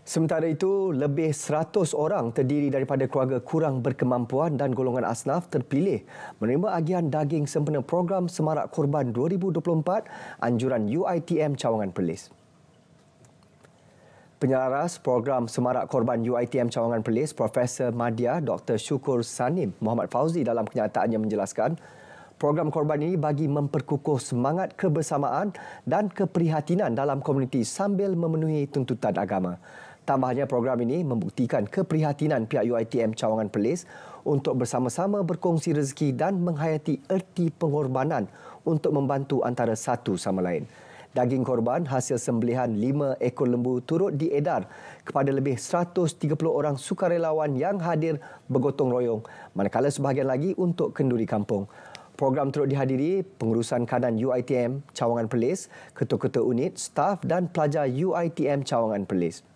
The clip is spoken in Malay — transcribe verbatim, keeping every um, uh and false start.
Sementara itu, lebih seratus orang terdiri daripada keluarga kurang berkemampuan dan golongan asnaf terpilih menerima agihan daging sempena program Semarak Korban dua ribu dua puluh empat anjuran U I T M Cawangan Perlis. Penyelaras program Semarak Korban U I T M Cawangan Perlis, Profesor Madya Doktor Syukur Sanim Muhammad Fauzi dalam kenyataannya menjelaskan, program korban ini bagi memperkukuh semangat kebersamaan dan keprihatinan dalam komuniti sambil memenuhi tuntutan agama. Tambahnya, program ini membuktikan keprihatinan pihak U I T M Cawangan Perlis untuk bersama-sama berkongsi rezeki dan menghayati erti pengorbanan untuk membantu antara satu sama lain. Daging korban hasil sembelihan lima ekor lembu turut diedar kepada lebih seratus tiga puluh orang sukarelawan yang hadir bergotong royong, manakala sebahagian lagi untuk kenduri kampung. Program turut dihadiri pengurusan kanan U I T M Cawangan Perlis, ketua-ketua unit, staf dan pelajar U I T M Cawangan Perlis.